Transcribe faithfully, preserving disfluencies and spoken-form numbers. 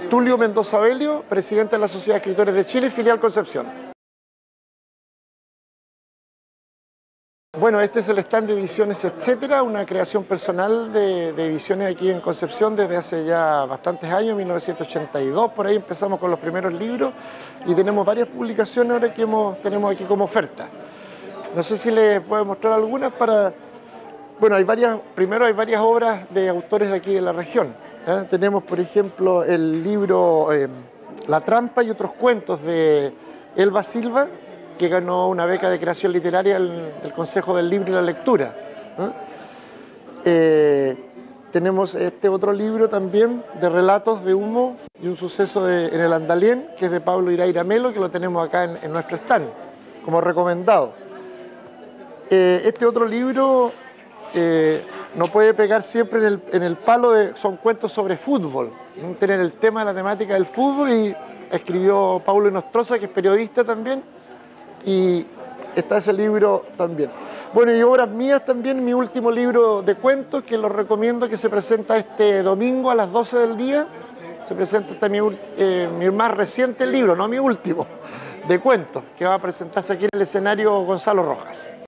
Tulio Mendoza Belio, presidente de la Sociedad de Escritores de Chile, filial Concepción. Bueno, este es el stand de Ediciones Etcétera, una creación personal de, de ediciones aquí en Concepción desde hace ya bastantes años, mil novecientos ochenta y dos, por ahí empezamos con los primeros libros y tenemos varias publicaciones ahora que hemos, tenemos aquí como oferta. No sé si les puedo mostrar algunas para... Bueno, hay varias, primero hay varias obras de autores de aquí de la región. ¿eh? Tenemos, por ejemplo, el libro eh, La trampa y otros cuentos de Elba Silva, que ganó una beca de creación literaria del, del Consejo del Libro y la Lectura. ¿eh? Eh, tenemos este otro libro también de relatos de humo y un suceso de, en el Andalén, que es de Pablo Iraira Melo, que lo tenemos acá en, en nuestro stand, como recomendado. Eh, este otro libro eh, no puede pegar siempre en el, en el palo de... Son cuentos sobre fútbol, ¿no? Tener el tema de la temática del fútbol, y escribió Paulo Nostroza, que es periodista también, y está ese libro también. Bueno, y obras mías también, mi último libro de cuentos, que lo recomiendo, que se presenta este domingo a las doce del día. Se presenta este mi, eh, mi más reciente libro, no mi último, de cuentos, que va a presentarse aquí en el escenario Gonzalo Rojas.